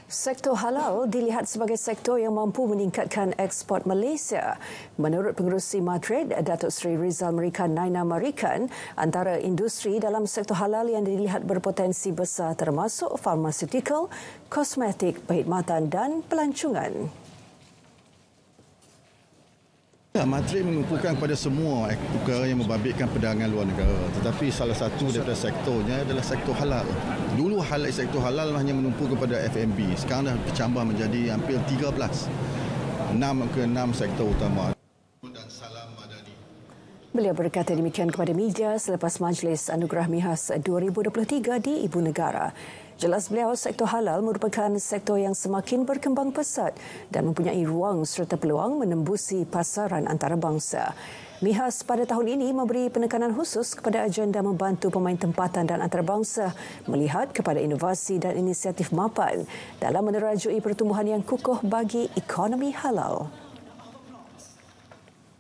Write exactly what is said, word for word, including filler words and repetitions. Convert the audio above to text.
Sektor halal dilihat sebagai sektor yang mampu meningkatkan ekspor Malaysia. Menurut Pengerusi Madrid, Datuk Seri Rizal Merican Naina Marikan, antara industri dalam sektor halal yang dilihat berpotensi besar termasuk farmaseutical, kosmetik, perkhidmatan dan pelancongan. Ya, Madrid mengumpulkan kepada semua perkara yang membabitkan perdagangan luar negara. Tetapi salah satu daripada sektornya adalah sektor halal. Dulu halal sektor halal hanya menumpu kepada F and B. Sekarang dah bercambah menjadi hampir tiga belas. enam ke enam sektor utama. Dan salam madani. Beliau berkata demikian kepada media selepas Majlis Anugerah Mihas dua ribu dua puluh tiga di Ibu Negara. Jelas beliau, sektor halal merupakan sektor yang semakin berkembang pesat dan mempunyai ruang serta peluang menembusi pasaran antarabangsa. Mihas pada tahun ini memberi penekanan khusus kepada agenda membantu pemain tempatan dan antarabangsa melihat kepada inovasi dan inisiatif mapan dalam menerajui pertumbuhan yang kukuh bagi ekonomi halal.